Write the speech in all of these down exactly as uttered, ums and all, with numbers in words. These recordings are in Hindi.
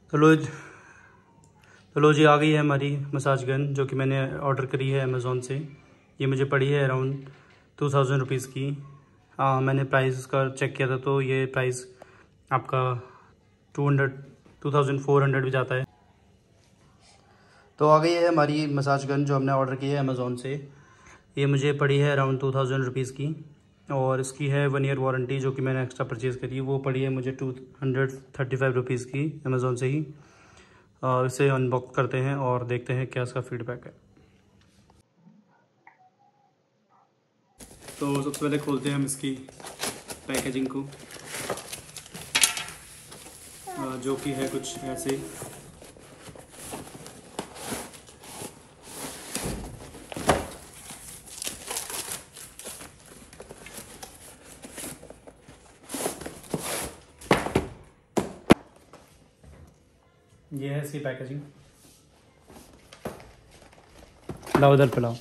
तो लो तो लो जी, आ गई है हमारी मसाज गन जो कि मैंने ऑर्डर करी है अमेज़ोन से। ये मुझे पड़ी है अराउंड टू थाउजेंड रुपीज़ की। हाँ, मैंने प्राइस का चेक किया था तो ये प्राइस आपका two hundred two thousand four hundred भी जाता है। तो आ गई है हमारी मसाज गन जो हमने ऑर्डर की है अमेज़ोन से। ये मुझे पड़ी है अराउंड टू थाउजेंड रुपीज़ की और इसकी है वन ईयर वारंटी जो कि मैंने एक्स्ट्रा परचेज़ करी है। वो पड़ी है मुझे two hundred thirty five rupees की अमेज़ोन से ही। और इसे अनबॉक्स करते हैं और देखते हैं क्या इसका फीडबैक है। तो सबसे पहले खोलते हैं हम इसकी पैकेजिंग को, जो कि है कुछ ऐसे। ये है इसकी पैकेजिंग। लाओ इधर पे लाओ।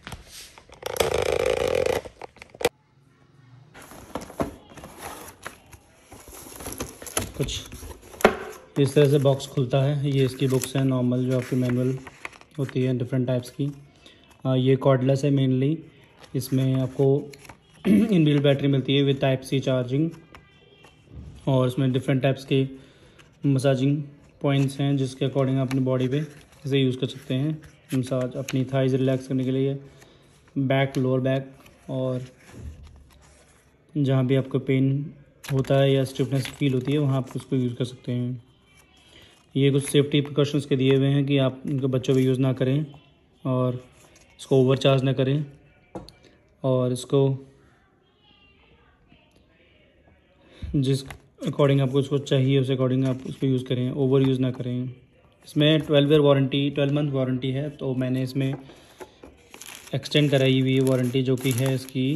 कुछ इस तरह से बॉक्स खुलता है। ये इसकी बुक्स हैं नॉर्मल जो आपकी मैनुअल होती है डिफरेंट टाइप्स की। आ, ये कॉर्डलेस है मेनली। इसमें आपको इनबिल्ट बैटरी मिलती है विद टाइप सी चार्जिंग और इसमें डिफरेंट टाइप्स के मसाजिंग पॉइंट्स हैं जिसके अकॉर्डिंग अपनी बॉडी पे इसे यूज़ कर सकते हैं। मसाज अपनी थाइज रिलैक्स करने के लिए, बैक, लोअर बैक और जहाँ भी आपको पेन होता है या स्टिफनेस फील होती है वहाँ आप उसको यूज़ कर सकते हैं। ये कुछ सेफ्टी प्रिकॉशंस के दिए हुए हैं कि आप उनके बच्चों पे यूज़ ना करें और इसको ओवर चार्ज ना करें और इसको जिस अकॉर्डिंग आपको उसको चाहिए उस अकॉर्डिंग आप उसको यूज़ करें, ओवर यूज़ ना करें। इसमें twelve year warranty twelve month warranty है तो मैंने इसमें एक्सटेंड कराई हुई वारंटी जो कि है इसकी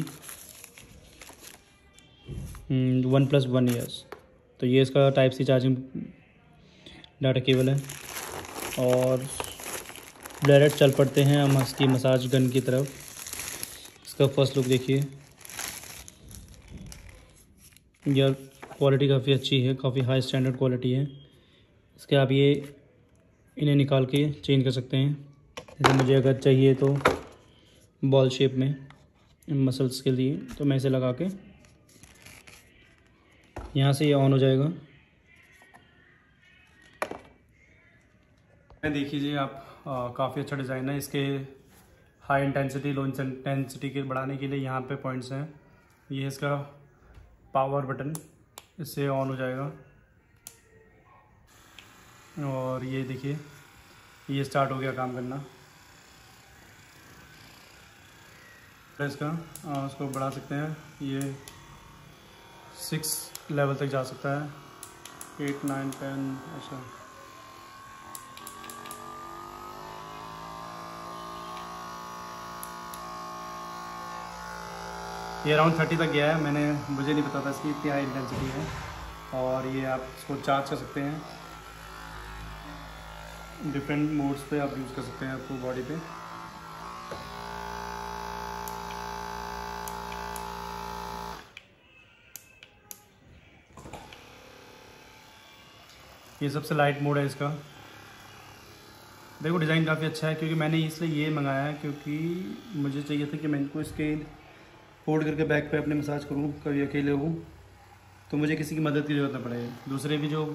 वन प्लस वन ईयर्स। तो ये इसका type C charging data cable है और डायरेक्ट चल पड़ते हैं हम इसकी मसाज गन की तरफ। इसका फर्स्ट लुक देखिए। यार क्वालिटी काफ़ी अच्छी है, काफ़ी हाई स्टैंडर्ड क्वालिटी है। इसके आप ये इन्हें निकाल के चेंज कर सकते हैं। जैसे मुझे अगर चाहिए तो बॉल शेप में मसल्स के लिए तो मैं इसे लगा के यहाँ से ये ऑन हो जाएगा। देखिए जी आप, काफ़ी अच्छा डिज़ाइन है। इसके हाई इंटेंसिटी लो इंटेंसिटी के बढ़ाने के लिए यहाँ पे पॉइंट्स हैं। ये इसका पावर बटन, इससे ऑन हो जाएगा और ये देखिए ये स्टार्ट हो गया काम करना। इसका आ, उसको बढ़ा सकते हैं। ये सिक्स लेवल तक जा सकता है, एट नाइन टेन ऐसा। ये अराउंड थर्टी तक गया है। मैंने मुझे नहीं पता था इसकी इतनी हाई इंटेंसिटी है। और ये आप इसको चार्ज कर सकते हैं, डिफरेंट मोड्स पे आप यूज़ कर सकते हैं आपको बॉडी पे। ये सबसे लाइट मोड है इसका। देखो डिज़ाइन काफ़ी अच्छा है क्योंकि मैंने इसलिए ये मंगाया है क्योंकि मुझे चाहिए था कि मैं इनको इसके फोल्ड करके बैक पे अपने मसाज करूँ। कभी अकेले हूँ तो मुझे किसी की मदद की ज़रूरत ना पड़े। दूसरे भी जो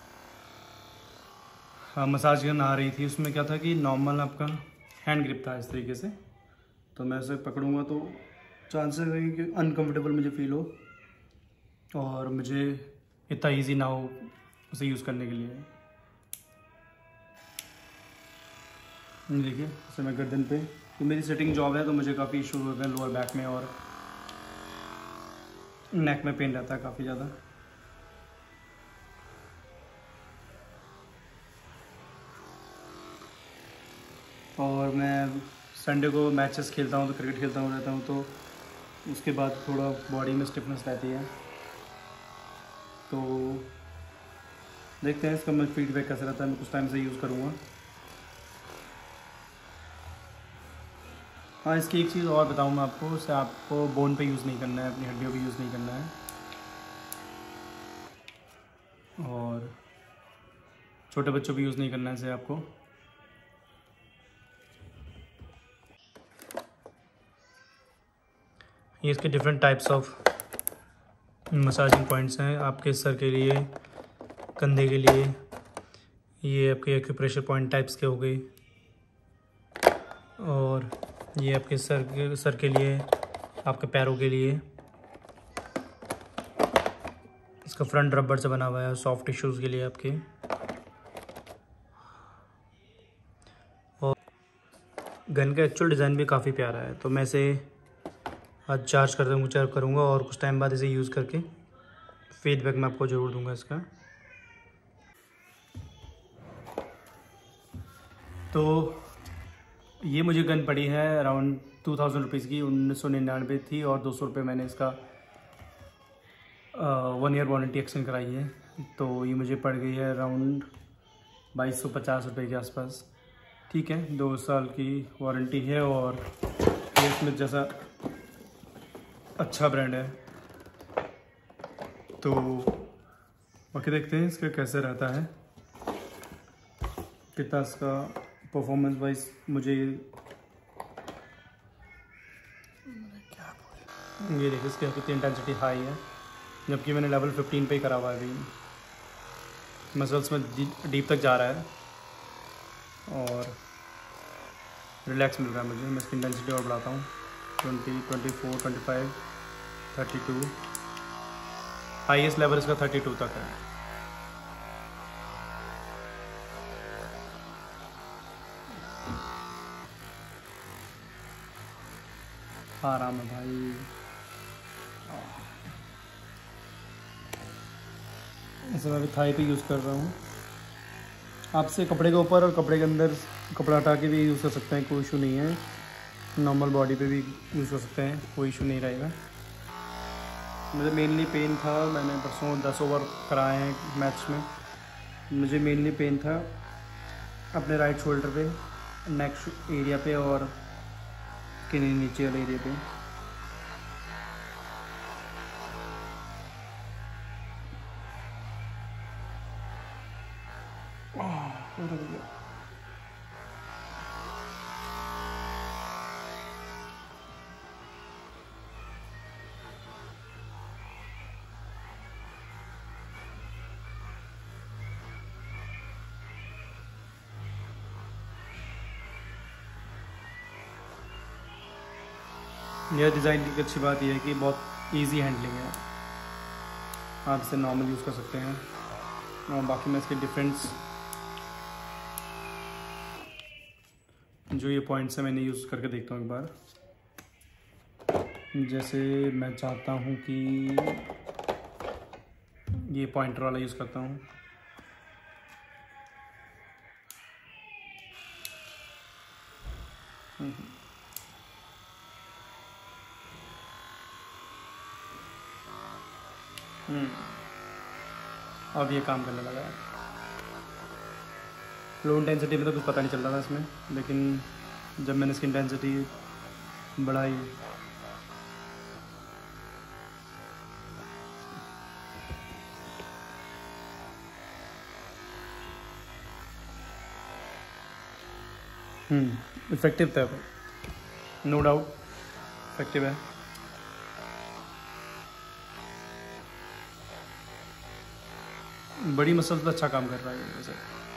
हाँ मसाज गन आ रही थी उसमें क्या था कि नॉर्मल आपका हैंड ग्रिप था इस तरीके से, तो मैं उसे पकड़ूँगा तो चांसेस है कि अनकम्फर्टेबल मुझे फील हो और मुझे इतना इजी ना हो उसे यूज़ करने के लिए। देखिए जैसे मैं गर्दन पे, तो मेरी सेटिंग जॉब है तो मुझे काफ़ी इशू होते हैं लोअर बैक में और नेक में पेन रहता है काफ़ी ज़्यादा। और मैं संडे को मैचेस खेलता हूँ तो क्रिकेट खेलता हूँ रहता हूँ तो उसके बाद थोड़ा बॉडी में स्टिफनेस रहती है। तो देखते हैं इसका मैं फीडबैक कैसा रहता है। मैं कुछ टाइम से यूज़ करूँगा। हाँ, इसकी एक चीज़ और बताऊँ मैं आपको, उसे आपको बोन पे यूज़ नहीं करना है, अपनी हड्डियों पे यूज़ नहीं करना है। और छोटे बच्चों को यूज़ नहीं करना है इसे आपको। ये इसके different types of massaging points हैं आपके सर के लिए, कंधे के लिए। ये आपके एक्यूप्रेशर पॉइंट टाइप्स के हो गए, और ये आपके सर के सर के लिए, आपके पैरों के लिए। इसका फ्रंट रबर से बना हुआ है, सॉफ्ट टिश्यूज़ के लिए आपके। और गन का एक्चुअल डिज़ाइन भी काफ़ी प्यारा है, तो मैं इसे आज चार्ज कर दूँगा चार्ज करूँगा और कुछ टाइम बाद इसे यूज़ करके फीडबैक मैं आपको ज़रूर दूँगा इसका। तो ये मुझे गन पड़ी है अराउंड टू थाउजेंड रुपीज़ की, उन्नीस सौ निन्यानवे थी, और दो सौ रुपये मैंने इसका वन ईयर वारंटी एक्सटेंड कराई है। तो ये मुझे पड़ गई है अराउंड बाईस सौ पचास रुपये के आसपास। ठीक है, दो साल की वारंटी है, और स्मिथ जैसा अच्छा ब्रांड है। तो बाकी देखते हैं इसका कैसे रहता है, कितना इसका परफॉर्मेंस वाइज मुझे। ये देखिए इसकी कितनी इंटेंसिटी हाई है, जबकि मैंने लेवल फिफ्टीन पे ही करा हुआ है। अभी मसल्स में डीप तक जा रहा है और रिलैक्स मिल रहा है मुझे। मैं इसकी इंटेंसिटी और बढ़ाता हूँ, twenty, twenty four, twenty five, thirty two, highest level इसका थर्टी टू तक है। आराम है भाई। इसे मैं अभी थाई पे यूज़ कर रहा हूँ। आपसे कपड़े के ऊपर और कपड़े के अंदर कपड़ा हटा के भी यूज़ कर सकते हैं, कोई इशू नहीं है। नॉर्मल बॉडी पे भी यूज़ कर सकते हैं, कोई इशू नहीं रहेगा। मुझे मेनली पेन था, मैंने परसों दस ओवर कराए हैं मैच में। मुझे मेनली पेन था अपने राइट शोल्डर पे, नेक एरिया पे और किन्हीं नीचे वाले एरिया पे। यह डिज़ाइन की अच्छी बात यह है कि बहुत इजी हैंडलिंग है, आप इसे नॉर्मल यूज़ कर सकते हैं। और बाकी मैं इसके डिफरेंस जो ये पॉइंट्स हैं मैंने यूज़ करके देखता हूँ एक बार। जैसे मैं चाहता हूँ कि ये पॉइंटर वाला यूज़ करता हूँ। हम्म अब ये काम करने लगा है। लो इंटेंसिटी में तो कुछ पता नहीं चल रहा था इसमें, लेकिन जब मैंने इसकी इंटेंसिटी बढ़ाई हम्म इफेक्टिव था, नो डाउट इफेक्टिव है। बड़ी मसल तो अच्छा काम कर रहा है वैसे।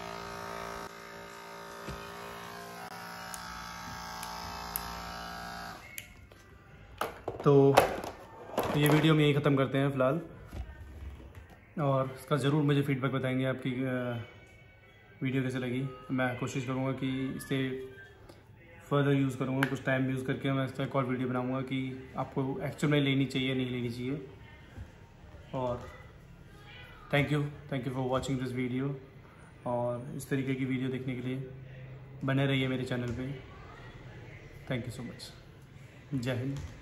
तो ये वीडियो में यही ख़त्म करते हैं फ़िलहाल, और इसका ज़रूर मुझे फीडबैक बताएंगे आपकी वीडियो कैसे लगी। मैं कोशिश करूँगा कि इसे फर्दर यूज़ करूँगा, कुछ टाइम यूज़ करके मैं इसका एक और वीडियो बनाऊँगा कि आपको एक्चुअल में लेनी चाहिए नहीं लेनी चाहिए। और thank you thank you for watching this video, और इस तरीके की वीडियो देखने के लिए बने रहिए मेरे चैनल पे। Thank you so much. जय हिंद।